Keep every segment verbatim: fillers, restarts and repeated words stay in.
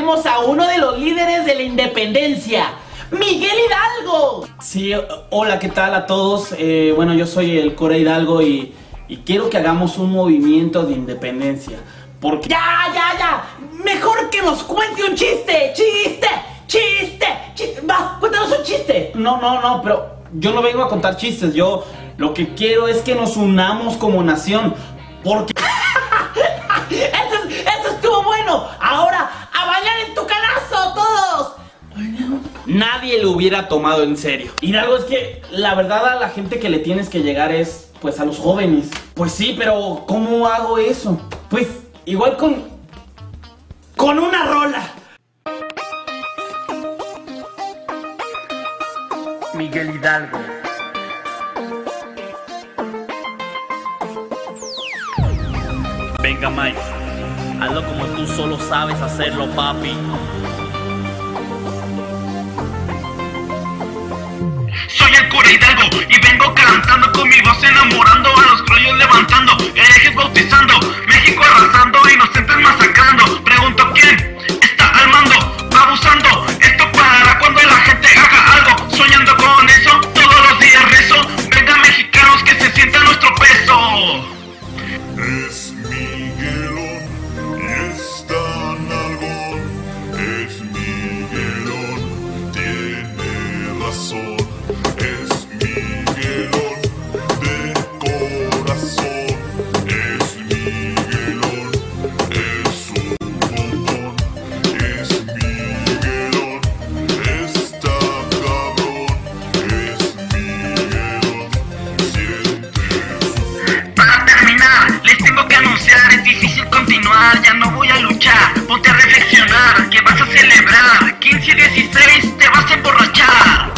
tenemos a uno de los líderes de la independencia, Miguel Hidalgo. Sí, hola, ¿qué tal a todos? Eh, bueno, yo soy el Cora Hidalgo y, y quiero que hagamos un movimiento de independencia. Porque... ¡Ya, ya, ya! Mejor que nos cuente un chiste, chiste, chiste, chiste. Va, cuéntanos un chiste. No, no, no, pero yo no vengo a contar chistes. Yo lo que quiero es que nos unamos como nación. Porque... eso, eso estuvo bueno. Ahora, a bailar en tu canazo todos. Nadie lo hubiera tomado en serio. Hidalgo, es que la verdad a la gente que le tienes que llegar es, pues, a los jóvenes. Pues sí, pero ¿cómo hago eso? Pues igual con... con una rola. Miguel Hidalgo. Venga, Mike, hazlo como tú solo sabes hacerlo, papi. Soy el Cora Hidalgo y vengo cantando con mi voz, enamorando a los criollos, levantando herejes, bautizando, México arrasando, inocentes masacrando. Pregunto quién está al mando, abusando. Esto parará cuando la gente haga algo. Soñando con eso, todos los días rezo. Venga, mexicanos, que se sienta nuestro peso. Es Miguelón, es tan algón, es Miguelón, tiene razón. Es Miguelón de corazón, es Miguelón, es un bombón, es Miguelón, está cabrón, es Miguelón, siente. Para terminar, les tengo que anunciar, es difícil continuar, ya no voy a luchar. Ponte a reflexionar, que vas a celebrar, quince y dieciséis te vas a emborrachar.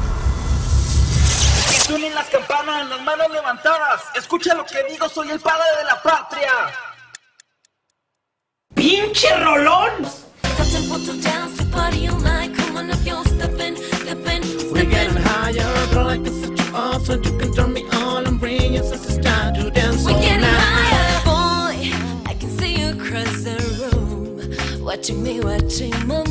Suenen las campanas, las manos levantadas. Escucha lo que digo, soy el padre de la patria. ¡Pinche rolón! We're getting higher, girl, like this is you off, so you can turn me on and bring your sisters down to dance all We're getting night. higher, boy. I can see you across the room, watching me, watching my